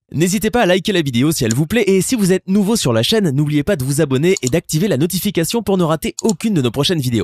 N'hésitez pas à liker la vidéo si elle vous plaît et si vous êtes nouveau sur la chaîne, n'oubliez pas de vous abonner et d'activer la notification pour ne rater aucune de nos prochaines vidéos.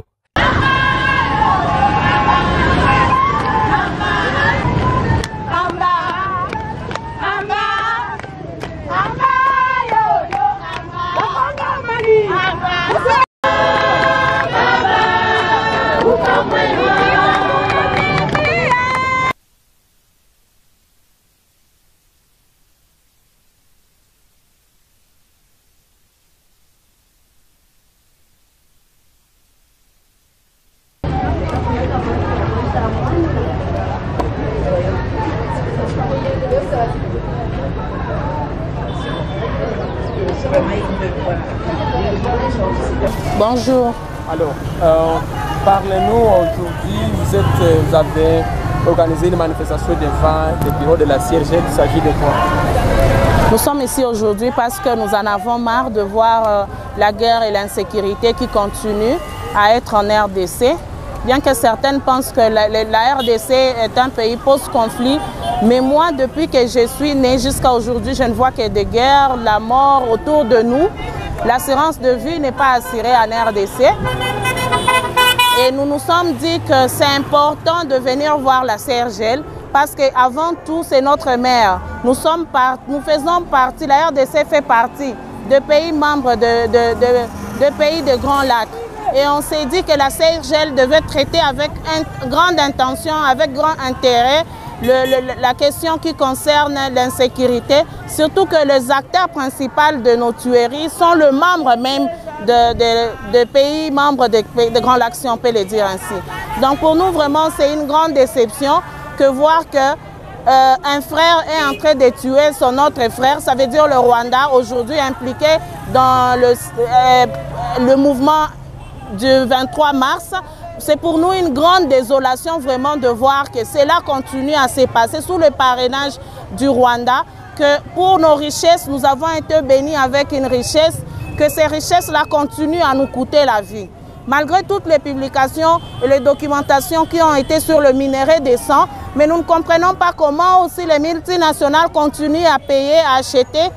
Bonjour. Alors, parlez-nous aujourd'hui, vous avez organisé une manifestation devant le bureau de la CIRGL, il s'agit de quoi? Nous sommes ici aujourd'hui parce que nous en avons marre de voir la guerre et l'insécurité qui continuent à être en RDC. Bien que certaines pensent que la RDC est un pays post-conflit, mais moi, depuis que je suis née jusqu'à aujourd'hui, je ne vois que des guerres, la mort autour de nous. L'assurance de vie n'est pas assurée en RDC. Et nous nous sommes dit que c'est important de venir voir la CIRGL parce qu'avant tout, c'est notre mère. Nous faisons partie, la RDC fait partie de pays membres de pays de Grands Lacs. Et on s'est dit que la CIRGL devait traiter avec grande intention, avec grand intérêt, la question qui concerne l'insécurité, surtout que les acteurs principaux de nos tueries sont le membre même de pays membres de Grands Lacs, si on peut le dire ainsi. Donc pour nous, vraiment, c'est une grande déception que voir que un frère est en train de tuer son autre frère, ça veut dire le Rwanda, aujourd'hui impliqué dans le mouvement du 23 mars. C'est pour nous une grande désolation vraiment de voir que cela continue à se passer sous le parrainage du Rwanda, que pour nos richesses, nous avons été bénis avec une richesse, que ces richesses-là continuent à nous coûter la vie. Malgré toutes les publications et les documentations qui ont été sur le minerai des sangs, mais nous ne comprenons pas comment aussi les multinationales continuent à payer, à acheter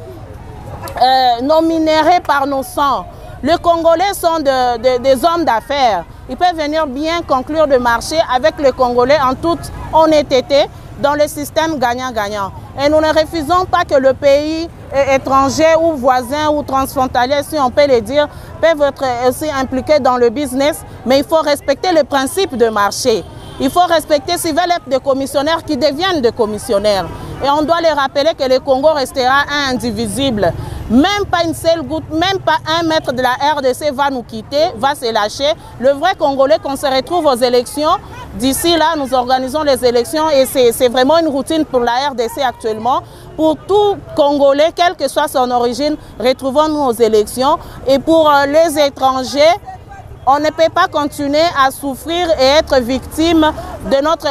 nos minéraux par nos sangs. Les Congolais sont des hommes d'affaires. Ils peuvent venir bien conclure de marché avec les Congolais en toute honnêteté dans le système gagnant-gagnant. Et nous ne refusons pas que le pays étranger ou voisin ou transfrontalier, si on peut le dire, peuvent être aussi impliqués dans le business, mais il faut respecter les principes de marché. Il faut respecter s'ils veulent être des commissionnaires qui deviennent des commissionnaires. Et on doit les rappeler que le Congo restera indivisible. Même pas une seule goutte, même pas un mètre de la RDC va nous quitter, va se lâcher. Le vrai Congolais, qu'on se retrouve aux élections, d'ici là, nous organisons les élections et c'est vraiment une routine pour la RDC actuellement. Pour tout Congolais, quelle que soit son origine, retrouvons-nous aux élections. Et pour les étrangers, on ne peut pas continuer à souffrir et être victime de notre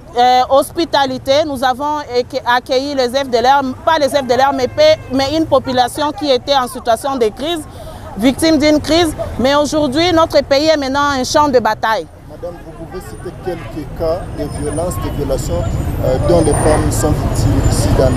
hospitalité. Nous avons accueilli les FDLR, pas les FDLR, mais une population qui était en situation de crise, victime d'une crise. Mais aujourd'hui, notre pays est maintenant un champ de bataille. Madame, vous pouvez citer quelques cas de violence, de violations dont les femmes sont victimes ici dans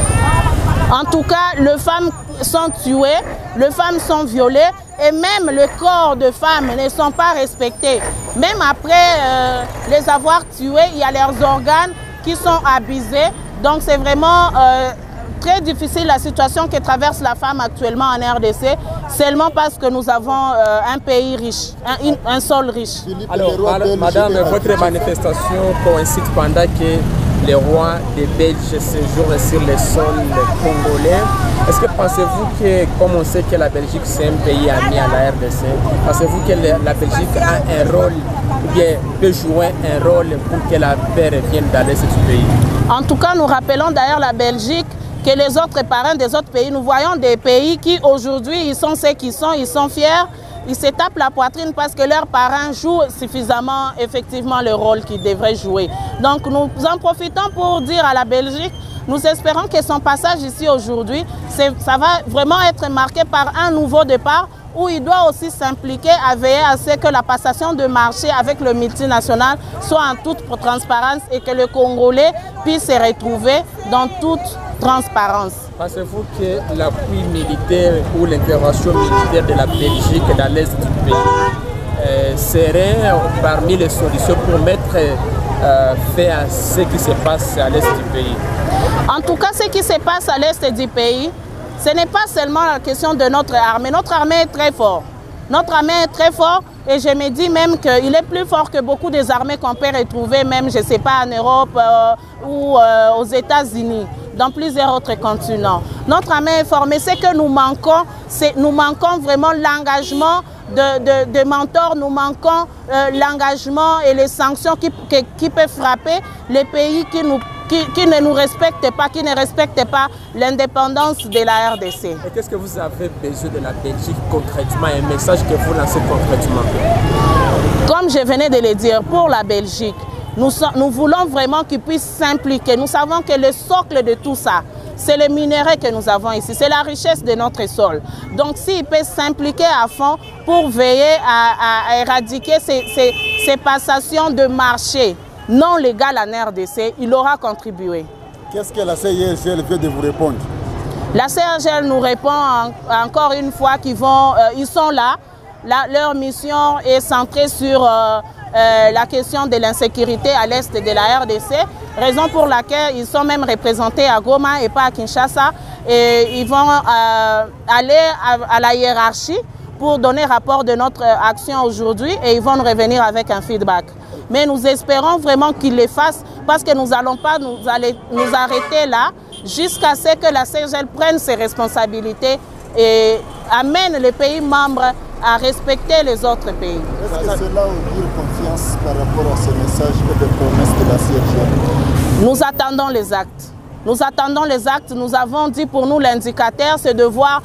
l'Est? En tout cas, les femmes sont tuées, les femmes sont violées et même le corps de femmes ne sont pas respectés. Même après les avoir tuées, il y a leurs organes qui sont abusés. Donc c'est vraiment très difficile la situation que traverse la femme actuellement en RDC, seulement parce que nous avons un pays riche, un sol riche. Alors, madame, votre manifestation coïncide pendant que les rois des Belges séjournent sur le sol congolais. Est-ce que pensez-vous que, comme on sait que la Belgique c'est un pays ami à la RDC, pensez-vous que la Belgique a un rôle, ou bien peut jouer un rôle pour que la paix revienne dans l'Est du pays? En tout cas, nous rappelons d'ailleurs la Belgique que les autres parrains des autres pays. Nous voyons des pays qui aujourd'hui, ils sont ceux qui sont, ils sont fiers, ils se tapent la poitrine parce que leurs parrains jouent suffisamment effectivement le rôle qu'ils devraient jouer. Donc nous en profitons pour dire à la Belgique, nous espérons que son passage ici aujourd'hui, ça va vraiment être marqué par un nouveau départ où il doit aussi s'impliquer à veiller à ce que la passation de marché avec le multinational soit en toute transparence et que le Congolais puisse se retrouver dans toute transparence. Pensez-vous que l'appui militaire ou l'intervention militaire de la Belgique dans l'est du pays serait parmi les solutions pour mettre fin à ce qui se passe à l'est du pays? En tout cas, ce qui se passe à l'est du pays, ce n'est pas seulement la question de notre armée. Notre armée est très forte. Notre armée est très forte et je me dis même qu'il est plus fort que beaucoup des armées qu'on peut retrouver même, je ne sais pas, en Europe ou aux États-Unis, dans plusieurs autres continents. Notre armée est forte, mais ce que nous manquons vraiment l'engagement de mentors, nous manquons l'engagement et les sanctions qui peuvent frapper les pays qui ne nous respectent pas, qui ne respectent pas l'indépendance de la RDC. Et qu'est-ce que vous avez besoin de la Belgique concrètement, un message que vous lancez concrètement? Comme je venais de le dire, pour la Belgique, nous voulons vraiment qu'ils puissent s'impliquer. Nous savons que le socle de tout ça, c'est le minerai que nous avons ici, c'est la richesse de notre sol. Donc s'ils peuvent s'impliquer à fond pour veiller à éradiquer ces passations de marché non légales en RDC, il aura contribué. Qu'est-ce que la CIRGL vient de vous répondre? La CIRGL nous répond encore une fois qu'ils ils sont là. Leur mission est centrée sur la question de l'insécurité à l'est de la RDC, raison pour laquelle ils sont même représentés à Goma et pas à Kinshasa. Et ils vont aller à la hiérarchie pour donner rapport de notre action aujourd'hui et ils vont nous revenir avec un feedback. Mais nous espérons vraiment qu'ils le fassent parce que nous n'allons pas nous arrêter là jusqu'à ce que la CIRGL prenne ses responsabilités et amène les pays membres à respecter les autres pays. Est-ce que cela augure confiance par rapport à ce message et des promesses de la CIRGL? Nous attendons les actes. Nous attendons les actes. Nous avons dit pour nous l'indicateur, c'est de voir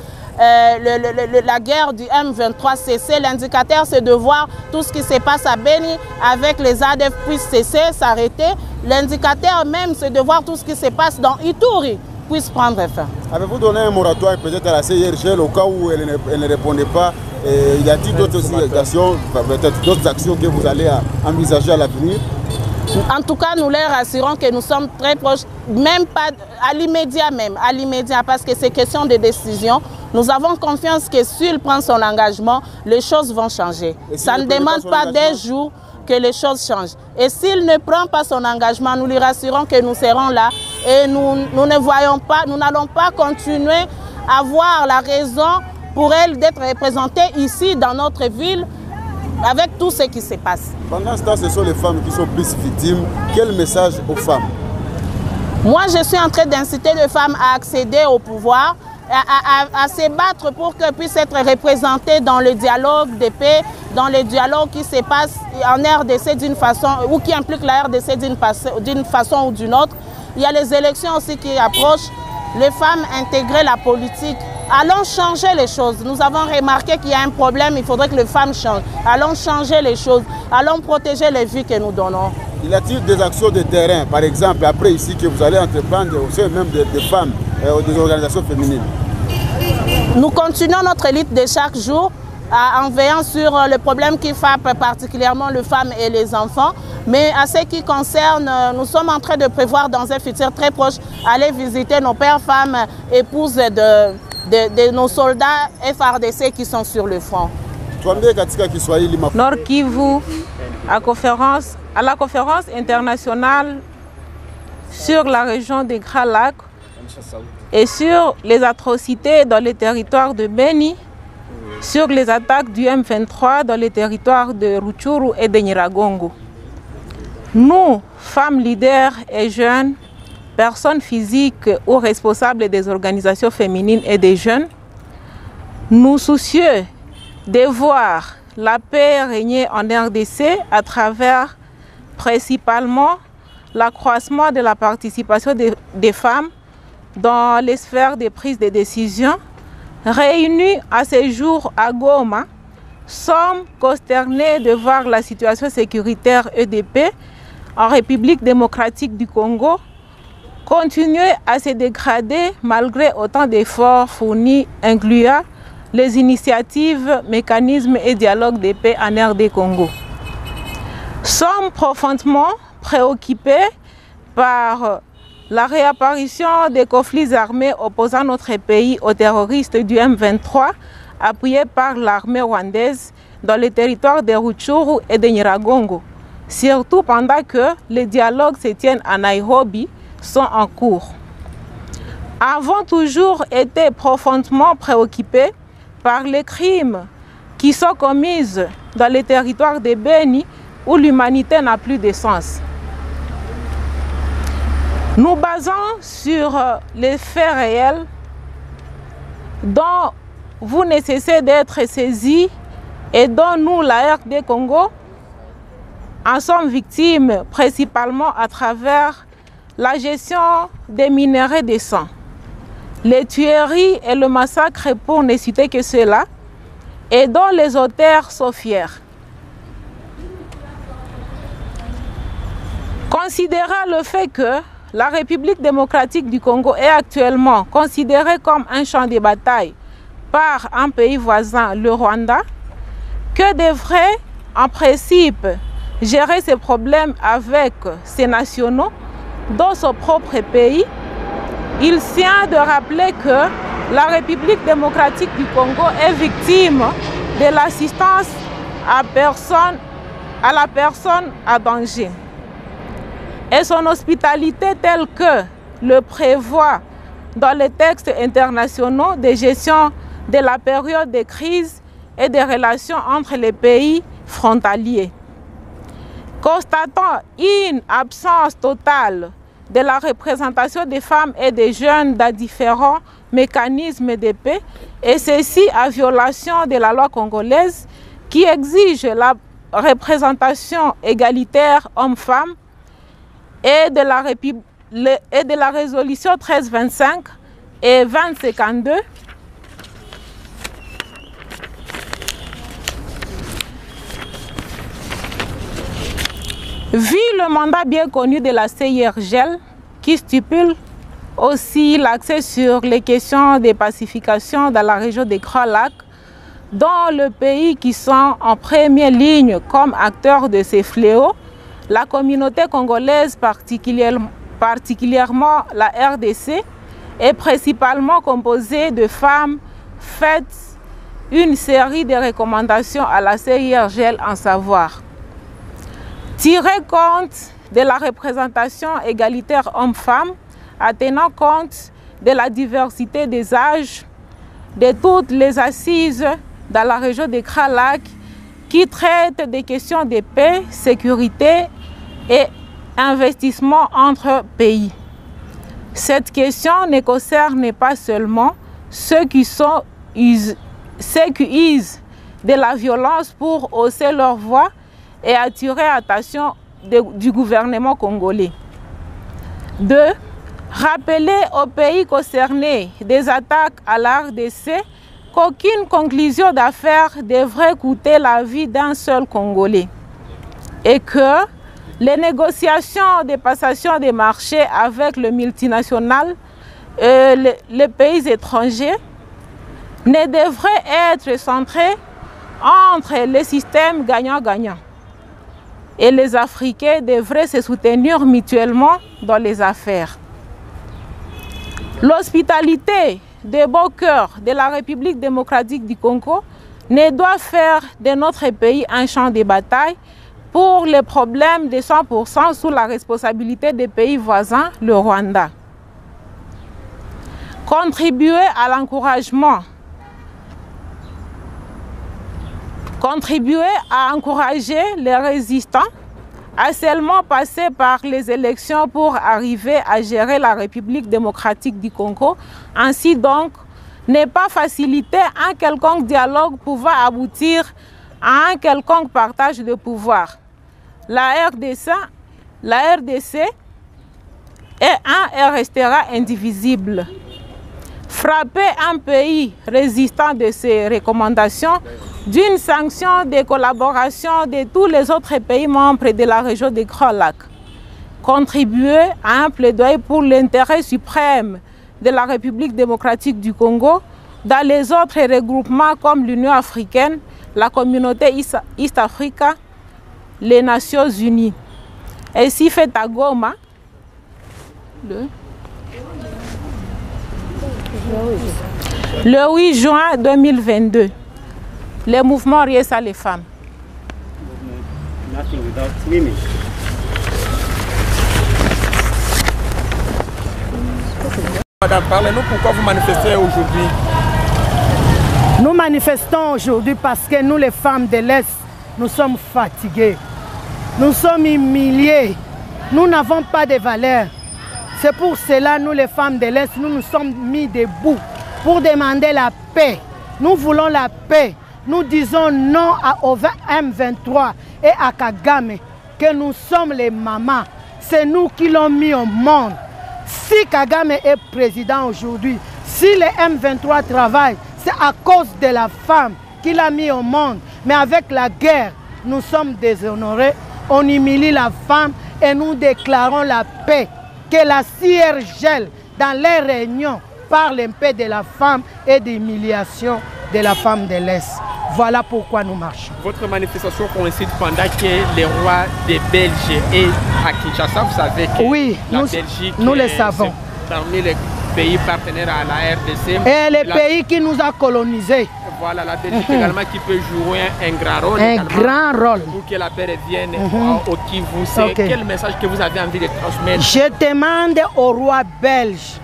la guerre du M23 cesser. L'indicateur, c'est de voir tout ce qui se passe à Beni avec les ADF puisse cesser, s'arrêter. L'indicateur même, c'est de voir tout ce qui se passe dans Ituri puisse prendre fin. Avez-vous donné un moratoire peut-être à la CIRGL au cas où elle ne répondait pas? Y a-t-il d'autres actions, peut-être d'autres actions que vous allez envisager à l'avenir? En tout cas, nous leur assurons que nous sommes très proches, même pas à l'immédiat, parce que c'est question de décision. Nous avons confiance que s'il prend son engagement, les choses vont changer. Ça ne demande pas des jours que les choses changent. Et s'il ne prend pas son engagement, nous lui rassurons que nous serons là et nous n'allons pas continuer à voir la raison pour elle d'être représentée ici dans notre ville avec tout ce qui se passe. Pendant ce temps, ce sont les femmes qui sont plus victimes. Quel message aux femmes? Moi, je suis en train d'inciter les femmes à accéder au pouvoir, à se battre pour qu'elles puissent être représentées dans le dialogue de paix, dans le dialogue qui se passe en RDC d'une façon, ou qui implique la RDC d'une façon ou d'une autre. Il y a les élections aussi qui approchent. Les femmes intégrer la politique. Allons changer les choses. Nous avons remarqué qu'il y a un problème, il faudrait que les femmes changent. Allons changer les choses. Allons protéger les vies que nous donnons. Y a-t-il des actions de terrain, par exemple, après ici, que vous allez entreprendre au sein même des femmes, des organisations féminines? Nous continuons notre lutte de chaque jour en veillant sur le problème qui frappe particulièrement les femmes et les enfants. Mais à ce qui concerne, nous sommes en train de prévoir dans un futur très proche aller visiter nos pères, femmes, épouses de nos soldats FARDC qui sont sur le front. Nord Kivu, à la conférence internationale sur la région des Grands Lacs et sur les atrocités dans les territoires de Beni, sur les attaques du M23 dans les territoires de Rutshuru et de Nyiragongo. Nous, femmes leaders et jeunes, personnes physiques ou responsables des organisations féminines et des jeunes, nous soucieux de voir la paix régner en RDC à travers principalement l'accroissement de la participation des femmes dans les sphères de prise de décision, réunis à ce jour à Goma, sommes consternés de voir la situation sécuritaire et de paix en République démocratique du Congo continuer à se dégrader malgré autant d'efforts fournis, incluant les initiatives, mécanismes et dialogues de paix en RD Congo. Sommes profondément préoccupés par la réapparition des conflits armés opposant notre pays aux terroristes du M23, appuyés par l'armée rwandaise dans les territoires de Rutshuru et de Nyiragongo, surtout pendant que les dialogues se tiennent à Nairobi, sont en cours. Avons toujours été profondément préoccupés par les crimes qui sont commis dans les territoires de Beni où l'humanité n'a plus de sens. Nous basons sur les faits réels dont vous ne cessez d'être saisis et dont nous, la RD Congo, en sommes victimes principalement à travers la gestion des minerais de sang, les tueries et le massacre pour ne citer que cela, et dont les auteurs sont fiers. Considérant le fait que la République démocratique du Congo est actuellement considérée comme un champ de bataille par un pays voisin, le Rwanda, que devrait en principe gérer ces problèmes avec ses nationaux dans son propre pays, il tient de rappeler que la République démocratique du Congo est victime de l'assistance à la personne à danger. Et son hospitalité telle que le prévoit dans les textes internationaux de gestion de la période de crise et des relations entre les pays frontaliers. Constatant une absence totale de la représentation des femmes et des jeunes dans différents mécanismes de paix, et ceci à violation de la loi congolaise qui exige la représentation égalitaire hommes-femmes et de la résolution 1325 et 2052, vu le mandat bien connu de la CIRGL qui stipule aussi l'accès sur les questions de pacification dans la région des Grands Lacs, dans le pays qui sont en première ligne comme acteurs de ces fléaux, la communauté congolaise, particulièrement la RDC, est principalement composée de femmes, faites une série de recommandations à la CIRGL en savoir. Tirer compte de la représentation égalitaire homme-femme, en tenant compte de la diversité des âges, de toutes les assises dans la région des Grands Lacs qui traitent des questions de paix, sécurité et investissement entre pays. Cette question ne concerne pas seulement ceux qui usent de la violence pour hausser leur voix et attirer l'attention du gouvernement congolais. 2. Rappeler aux pays concernés des attaques à la RDC qu'aucune conclusion d'affaires devrait coûter la vie d'un seul Congolais et que les négociations de passation des marchés avec le multinational et les pays étrangers ne devraient être centrées entre les systèmes gagnant-gagnant. Et les Africains devraient se soutenir mutuellement dans les affaires. L'hospitalité des beaux cœurs de la République démocratique du Congo ne doit faire de notre pays un champ de bataille pour les problèmes de 100% sous la responsabilité des pays voisins, le Rwanda. Contribuer à l'encouragement, contribuer à encourager les résistants à seulement passer par les élections pour arriver à gérer la République démocratique du Congo. Ainsi donc, ne pas faciliter un quelconque dialogue pouvant aboutir à un quelconque partage de pouvoir. La RDC est et restera indivisible. Frapper un pays résistant de ces recommandations d'une sanction de collaboration de tous les autres pays membres de la région des Grands Lacs. Contribuer à un plaidoyer pour l'intérêt suprême de la République démocratique du Congo dans les autres regroupements comme l'Union africaine, la communauté East Africa, les Nations Unies. Ainsi fait à Goma, le Le 8 juin 2022, les mouvements Riesa les femmes. Madame, parlez-nous pourquoi vous manifestez aujourd'hui. Nous manifestons aujourd'hui parce que nous, les femmes de l'Est, nous sommes fatiguées. Nous sommes humiliées. Nous n'avons pas de valeur. C'est pour cela, nous, les femmes de l'Est, nous nous sommes mis debout pour demander la paix. Nous voulons la paix. Nous disons non au M23 et à Kagame, que nous sommes les mamans. C'est nous qui l'ont mis au monde. Si Kagame est président aujourd'hui, si les M23 travaillent, c'est à cause de la femme qu'il a mis au monde. Mais avec la guerre, nous sommes déshonorés, on humilie la femme et nous déclarons la paix. Que la CIR gèle dans les réunions parle un peu de la femme et de l'humiliation de la femme de l'Est. Voilà pourquoi nous marchons. Votre manifestation coïncide pendant que les rois des Belges est à Kinshasa. Vous savez que oui, la Belgique, nous le savons. Parmi les pays partenaires à la RDC. Et les pays qui nous a colonisés. Voilà, la Belgique également qui peut jouer un grand rôle. Un grand rôle. Pour que la paix revienne au Kivu. C'est quel message que vous avez envie de transmettre? Je demande au roi belge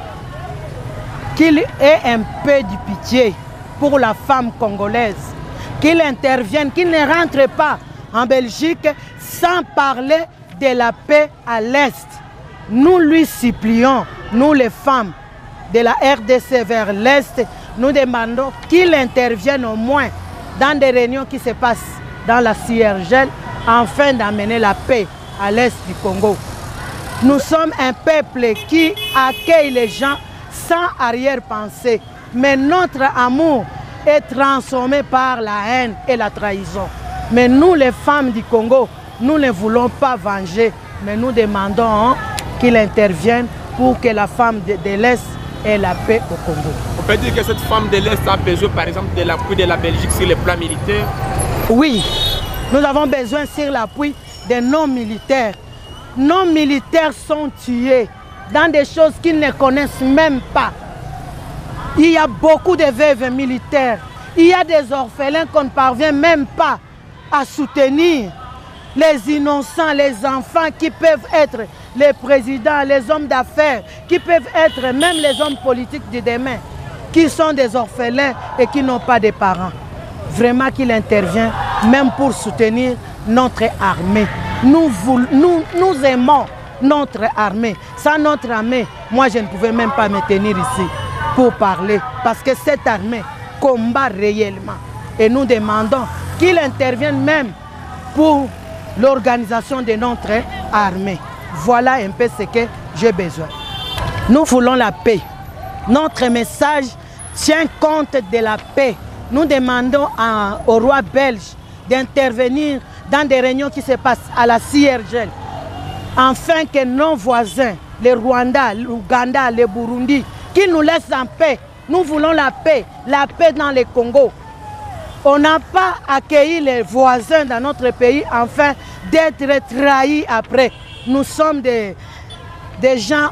qu'il ait un peu de pitié pour la femme congolaise, qu'il intervienne, qu'il ne rentre pas en Belgique sans parler de la paix à l'Est. Nous lui supplions, nous les femmes de la RDC vers l'Est, nous demandons qu'il intervienne au moins dans des réunions qui se passent dans la CIRGL afin d'amener la paix à l'Est du Congo. Nous sommes un peuple qui accueille les gens sans arrière-pensée, mais notre amour est transformé par la haine et la trahison. Mais nous, les femmes du Congo, nous ne voulons pas venger, mais nous demandons qu'il intervienne pour que la femme de l'Est ait la paix au Congo. On peut dire que cette femme de l'Est a besoin, par exemple, de l'appui de la Belgique sur le plan militaire? Oui, nous avons besoin sur l'appui de nos militaires. Nos militaires sont tués dans des choses qu'ils ne connaissent même pas. Il y a beaucoup de veuves militaires. Il y a des orphelins qu'on ne parvient même pas à soutenir. Les innocents, les enfants qui peuvent être les présidents, les hommes d'affaires, qui peuvent être même les hommes politiques de demain, qui sont des orphelins et qui n'ont pas de parents. Vraiment qu'il intervient, même pour soutenir notre armée. Nous aimons notre armée. Sans notre armée, moi je ne pouvais même pas me tenir ici pour parler. Parce que cette armée combat réellement. Et nous demandons qu'il intervienne même pour l'organisation de notre armée. Voilà un peu ce que j'ai besoin. Nous voulons la paix. Notre message tient compte de la paix. Nous demandons au roi belge d'intervenir dans des réunions qui se passent à la CIRGL, afin que nos voisins, les Rwandais, l'Ouganda, le Burundi, qu'ils nous laissent en paix. Nous voulons la paix dans le Congo. On n'a pas accueilli les voisins dans notre pays afin d'être trahis après. Nous sommes des gens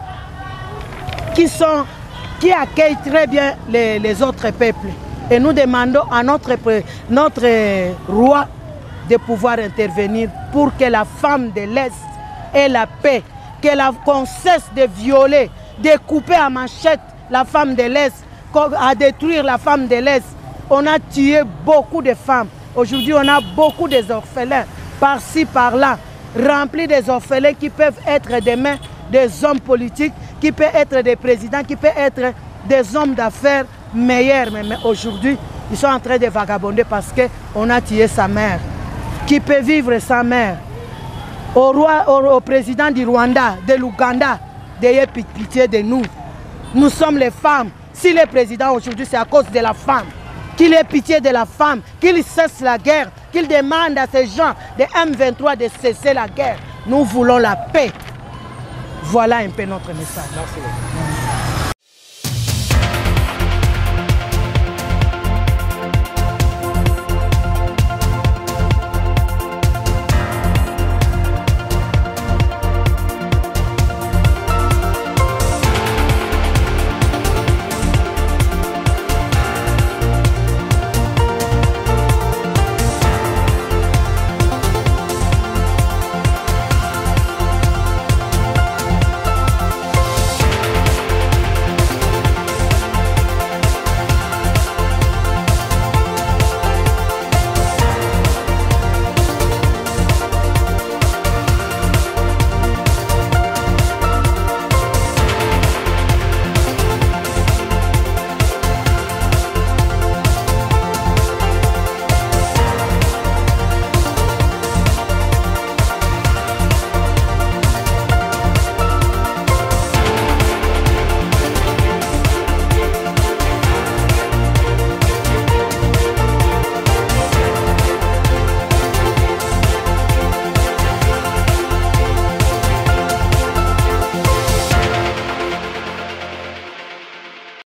qui accueillent très bien les autres peuples. Et nous demandons à notre roi de pouvoir intervenir pour que la femme de l'Est ait la paix, qu'on cesse de violer, de couper à machette la femme de l'Est, à détruire la femme de l'Est. On a tué beaucoup de femmes. Aujourd'hui, on a beaucoup d'orphelins par-ci, par-là, remplis des orphelins qui peuvent être demain des hommes politiques, qui peuvent être des présidents, qui peuvent être des hommes d'affaires meilleurs. Mais aujourd'hui, ils sont en train de vagabonder parce qu'on a tué sa mère. Qui peut vivre sa mère? Au président du Rwanda, de l'Ouganda, d'ayez pitié de nous. Nous sommes les femmes. Si le président aujourd'hui, c'est à cause de la femme. Qu'il ait pitié de la femme, qu'il cesse la guerre, qu'il demande à ces gens de M23 de cesser la guerre. Nous voulons la paix. Voilà un peu notre message. Merci.